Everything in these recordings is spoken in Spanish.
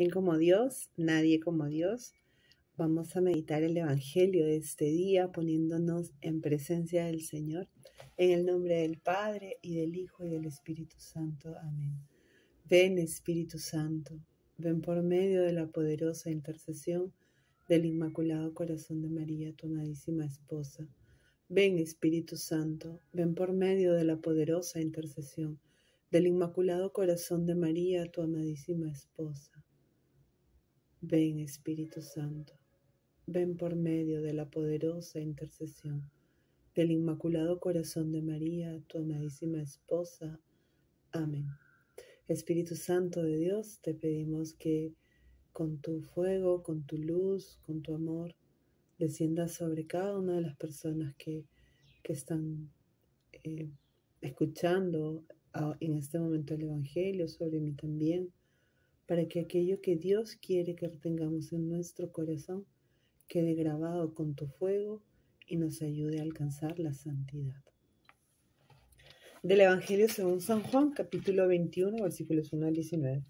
¿Quién como Dios? Nadie como Dios. Vamos a meditar el Evangelio de este día poniéndonos en presencia del Señor. En el nombre del Padre, y del Hijo, y del Espíritu Santo. Amén. Ven, Espíritu Santo, ven por medio de la poderosa intercesión del Inmaculado Corazón de María, tu amadísima esposa. Ven, Espíritu Santo, ven por medio de la poderosa intercesión del Inmaculado Corazón de María, tu amadísima esposa. Ven, Espíritu Santo, ven por medio de la poderosa intercesión del Inmaculado Corazón de María, tu amadísima esposa. Amén. Espíritu Santo de Dios, te pedimos que con tu fuego, con tu luz, con tu amor, desciendas sobre cada una de las personas que están escuchando en este momento el Evangelio, sobre mí también, para que aquello que Dios quiere que tengamos en nuestro corazón quede grabado con tu fuego y nos ayude a alcanzar la santidad. Del Evangelio según San Juan, capítulo 21, versículos 1 al 19.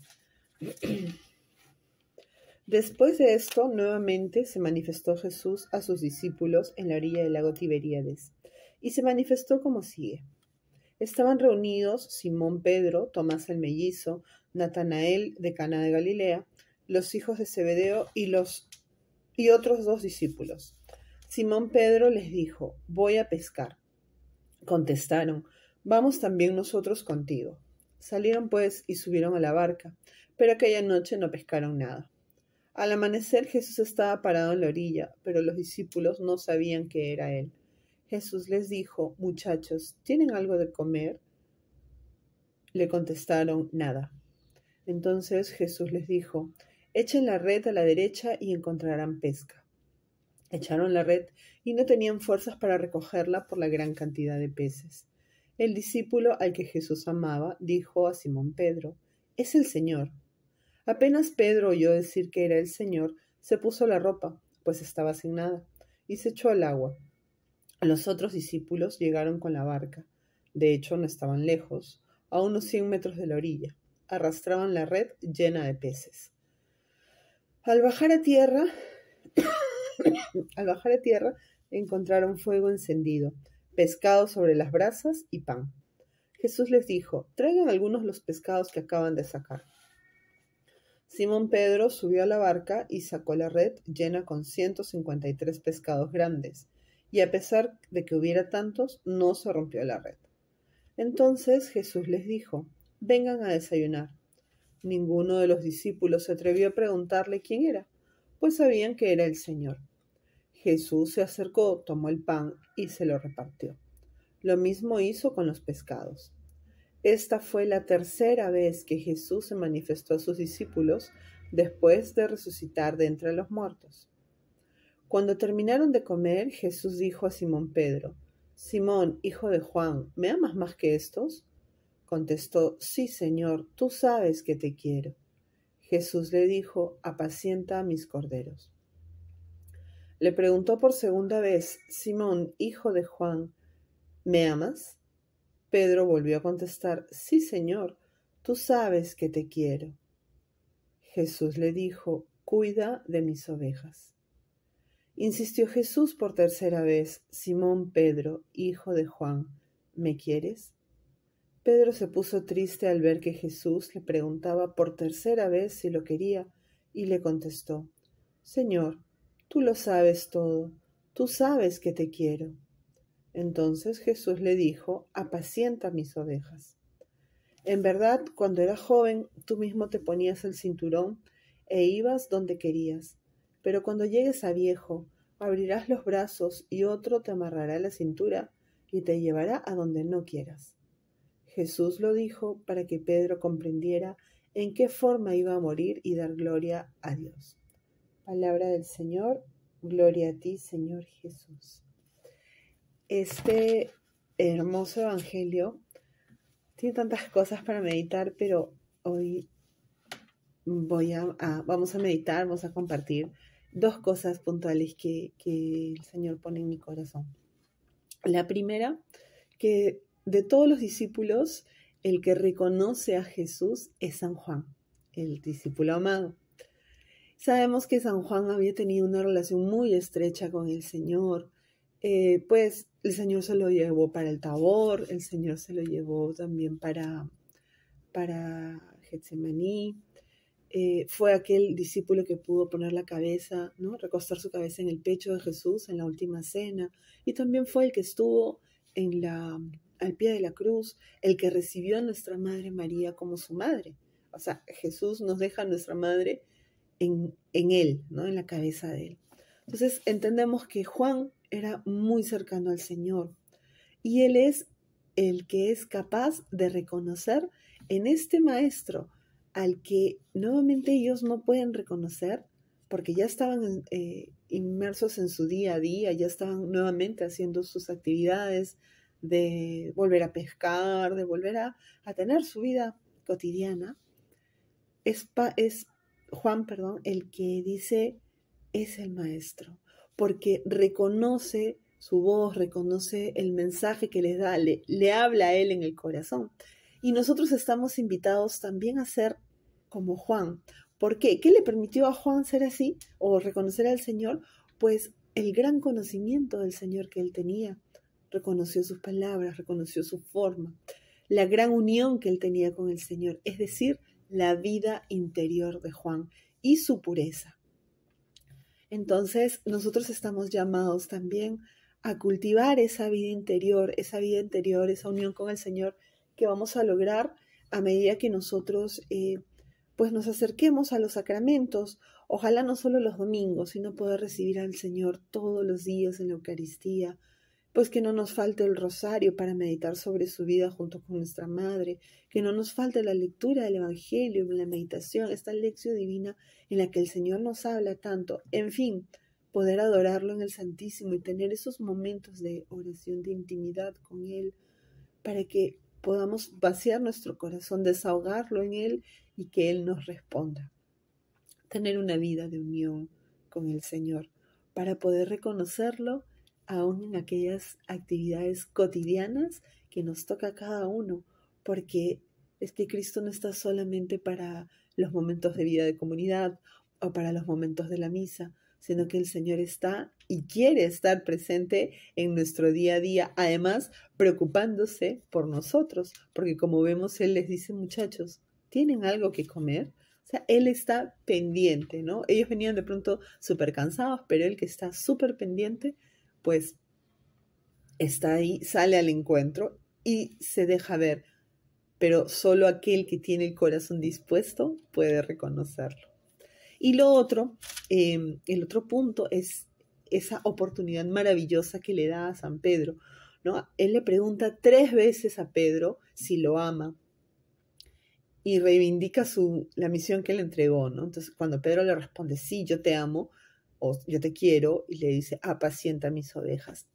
Después de esto, nuevamente se manifestó Jesús a sus discípulos en la orilla del lago Tiberíades, y se manifestó como sigue. Estaban reunidos Simón Pedro, Tomás el mellizo, Natanael de Cana de Galilea, los hijos de Zebedeo y otros 2 discípulos. Simón Pedro les dijo: voy a pescar. Contestaron: vamos también nosotros contigo. Salieron pues y subieron a la barca, pero aquella noche no pescaron nada. Al amanecer Jesús estaba parado en la orilla, pero los discípulos no sabían que era él. Jesús les dijo: muchachos, ¿tienen algo de comer? Le contestaron: nada. Entonces Jesús les dijo: echen la red a la derecha y encontrarán pesca. Echaron la red y no tenían fuerzas para recogerla por la gran cantidad de peces. El discípulo al que Jesús amaba dijo a Simón Pedro: es el Señor. Apenas Pedro oyó decir que era el Señor, se puso la ropa, pues estaba sin nada, y se echó al agua. Los otros discípulos llegaron con la barca. De hecho, no estaban lejos, a unos 100 metros de la orilla. Arrastraban la red llena de peces. Al bajar a tierra, encontraron fuego encendido, pescado sobre las brasas y pan. Jesús les dijo: traigan algunos los pescados que acaban de sacar. Simón Pedro subió a la barca y sacó la red llena con 153 pescados grandes, y a pesar de que hubiera tantos, no se rompió la red. Entonces Jesús les dijo: vengan a desayunar. Ninguno de los discípulos se atrevió a preguntarle quién era, pues sabían que era el Señor. Jesús se acercó, tomó el pan y se lo repartió. Lo mismo hizo con los pescados. Esta fue la tercera vez que Jesús se manifestó a sus discípulos después de resucitar de entre los muertos. Cuando terminaron de comer, Jesús dijo a Simón Pedro: Simón, hijo de Juan, ¿me amas más que estos? Contestó: sí, Señor, tú sabes que te quiero. Jesús le dijo: apacienta a mis corderos. Le preguntó por segunda vez: Simón, hijo de Juan, ¿me amas? Pedro volvió a contestar: sí, Señor, tú sabes que te quiero. Jesús le dijo: cuida de mis ovejas. Insistió Jesús por tercera vez: Simón Pedro, hijo de Juan, ¿me quieres? Pedro se puso triste al ver que Jesús le preguntaba por tercera vez si lo quería, y le contestó: Señor, tú lo sabes todo, tú sabes que te quiero. Entonces Jesús le dijo: apacienta mis ovejas. En verdad, cuando eras joven, tú mismo te ponías el cinturón e ibas donde querías. Pero cuando llegues a viejo, abrirás los brazos y otro te amarrará la cintura y te llevará a donde no quieras. Jesús lo dijo para que Pedro comprendiera en qué forma iba a morir y dar gloria a Dios. Palabra del Señor. Gloria a ti, Señor Jesús. Este hermoso evangelio tiene tantas cosas para meditar, pero hoy vamos a meditar, vamos a compartir 2 cosas puntuales que el Señor pone en mi corazón. La primera, que de todos los discípulos, el que reconoce a Jesús es San Juan, el discípulo amado. Sabemos que San Juan había tenido una relación muy estrecha con el Señor, pues el Señor se lo llevó para el Tabor, el Señor se lo llevó también para Getsemaní. Fue aquel discípulo que pudo poner la cabeza, ¿no? Recostar su cabeza en el pecho de Jesús en la última cena, y también fue el que estuvo al pie de la cruz, el que recibió a nuestra Madre María como su madre. O sea, Jesús nos deja a nuestra madre en él, ¿no? En la cabeza de él. Entonces entendemos que Juan era muy cercano al Señor, y él es el que es capaz de reconocer en este maestro al que nuevamente ellos no pueden reconocer porque ya estaban inmersos en su día a día, ya estaban nuevamente haciendo sus actividades de volver a pescar, de volver a tener su vida cotidiana. Es Juan, el que dice, es el maestro, porque reconoce su voz, reconoce el mensaje que les da, le habla a él en el corazón. Y nosotros estamos invitados también a ser como Juan. ¿Por qué? ¿Qué le permitió a Juan ser así o reconocer al Señor? Pues el gran conocimiento del Señor que él tenía. Reconoció sus palabras, reconoció su forma, la gran unión que él tenía con el Señor, es decir, la vida interior de Juan y su pureza. Entonces, nosotros estamos llamados también a cultivar esa vida interior, esa unión con el Señor que vamos a lograr a medida que nosotros pues nos acerquemos a los sacramentos, ojalá no solo los domingos, sino poder recibir al Señor todos los días en la Eucaristía, pues que no nos falte el rosario para meditar sobre su vida junto con nuestra Madre, que no nos falte la lectura del Evangelio, la meditación, esta lección divina en la que el Señor nos habla tanto. En fin, poder adorarlo en el Santísimo y tener esos momentos de oración, de intimidad con Él, para que podamos vaciar nuestro corazón, desahogarlo en Él y que Él nos responda. Tener una vida de unión con el Señor para poder reconocerlo aún en aquellas actividades cotidianas que nos toca a cada uno, porque es que Cristo no está solamente para los momentos de vida de comunidad o para los momentos de la misa, sino que el Señor está y quiere estar presente en nuestro día a día, además preocupándose por nosotros, porque como vemos, Él les dice, muchachos, ¿tienen algo que comer? O sea, Él está pendiente, ¿no? Ellos venían de pronto súper cansados, pero Él que está súper pendiente, pues está ahí, sale al encuentro y se deja ver, pero solo aquel que tiene el corazón dispuesto puede reconocerlo. Y lo otro, el otro punto es esa oportunidad maravillosa que le da a San Pedro, ¿no? Él le pregunta 3 veces a Pedro si lo ama y reivindica la misión que le entregó, ¿no? Entonces, cuando Pedro le responde, sí, yo te amo, o yo te quiero, y le dice, apacienta mis ovejas.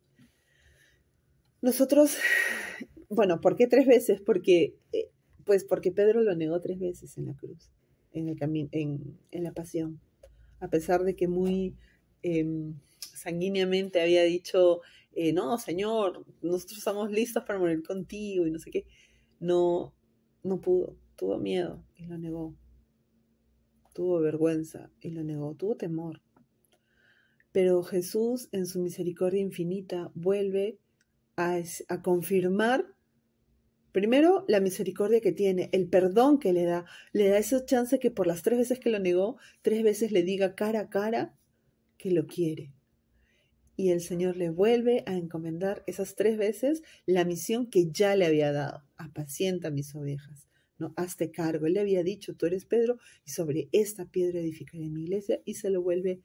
Nosotros, bueno, ¿por qué 3 veces? Porque Pedro lo negó 3 veces en la cruz, en la pasión. A pesar de que muy sanguíneamente había dicho, no, Señor, nosotros estamos listos para morir contigo y no sé qué, no pudo, tuvo miedo y lo negó, tuvo vergüenza y lo negó, tuvo temor. Pero Jesús, en su misericordia infinita, vuelve a confirmar primero la misericordia que tiene, el perdón que le da esa chance que por las 3 veces que lo negó, 3 veces le diga cara a cara que lo quiere. Y el Señor le vuelve a encomendar esas 3 veces la misión que ya le había dado. Apacienta mis ovejas, ¿no? Hazte cargo. Él le había dicho, tú eres Pedro y sobre esta piedra edificaré mi iglesia, y se lo vuelve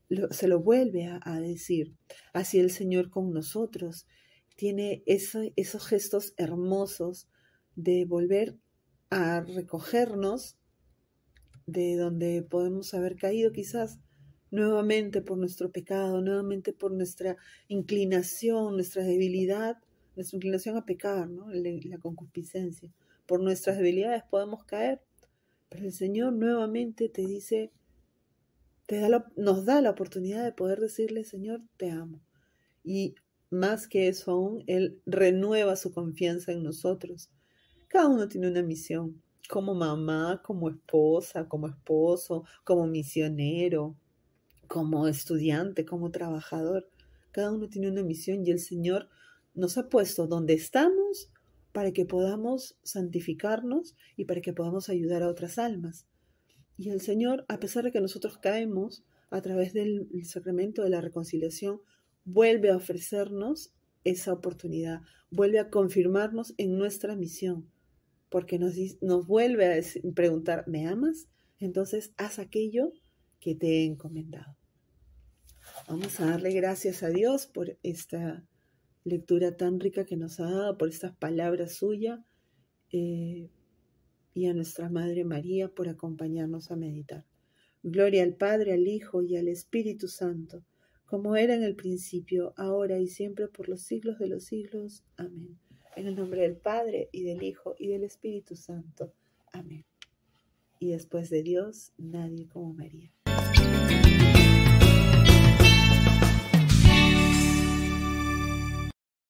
a decir. Así el Señor con nosotros tiene esos gestos hermosos de volver a recogernos de donde podemos haber caído quizás nuevamente por nuestro pecado, nuevamente por nuestra inclinación, nuestra debilidad, nuestra inclinación a pecar, ¿no? La concupiscencia. Por nuestras debilidades podemos caer, pero el Señor nuevamente te dice, nos da la oportunidad de poder decirle, Señor, te amo. Y más que eso aún, Él renueva su confianza en nosotros. Cada uno tiene una misión. como mamá, como esposa, como esposo, como misionero, como estudiante, como trabajador. Cada uno tiene una misión y el Señor nos ha puesto donde estamos para que podamos santificarnos y para que podamos ayudar a otras almas. Y el Señor, a pesar de que nosotros caemos a través del sacramento de la reconciliación, vuelve a ofrecernos esa oportunidad, vuelve a confirmarnos en nuestra misión, porque nos vuelve a preguntar, ¿me amas? Entonces haz aquello que te he encomendado. Vamos a darle gracias a Dios por esta lectura tan rica que nos ha dado, por estas palabras suyas, y a nuestra Madre María por acompañarnos a meditar. Gloria al Padre, al Hijo y al Espíritu Santo, como era en el principio, ahora y siempre, por los siglos de los siglos. Amén. En el nombre del Padre, y del Hijo, y del Espíritu Santo. Amén. Y después de Dios, nadie como María.